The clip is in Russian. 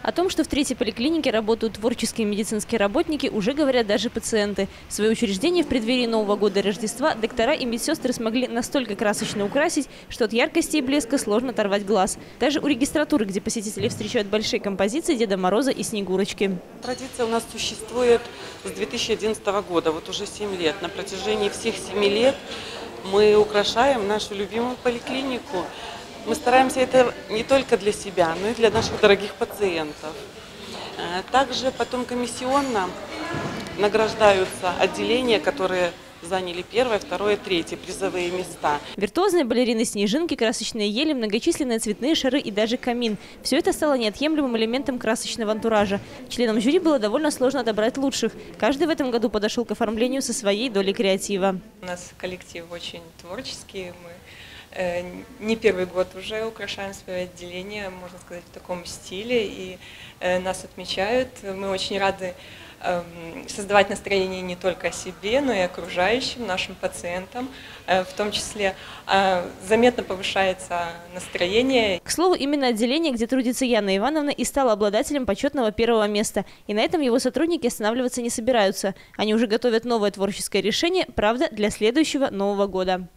О том, что в третьей поликлинике работают творческие медицинские работники, уже говорят даже пациенты. Свои учреждения в преддверии Нового года и Рождества доктора и медсестры смогли настолько красочно украсить, что от яркости и блеска сложно оторвать глаз. Даже у регистратуры, где посетители встречают большие композиции Деда Мороза и Снегурочки. Традиция у нас существует с 2011 года, вот уже 7 лет. На протяжении всех 7 лет мы украшаем нашу любимую поликлинику. Мы стараемся это не только для себя, но и для наших дорогих пациентов. Также потом комиссионно награждаются отделения, которые заняли первое, второе, третье призовые места. Виртуозные балерины снежинки, красочные ели, многочисленные цветные шары и даже камин. Все это стало неотъемлемым элементом красочного антуража. Членам жюри было довольно сложно отобрать лучших. Каждый в этом году подошел к оформлению со своей долей креатива. У нас коллектив очень творческий. Мы не первый год уже украшаем свое отделение, можно сказать, в таком стиле. И нас отмечают. Мы очень рады создавать настроение не только себе, но и окружающим, нашим пациентам. В том числе заметно повышается настроение. К слову, именно отделение, где трудится Яна Ивановна, и стало обладателем почетного первого места. И на этом его сотрудники останавливаться не собираются. Они уже готовят новое творческое решение, правда, для следующего Нового года.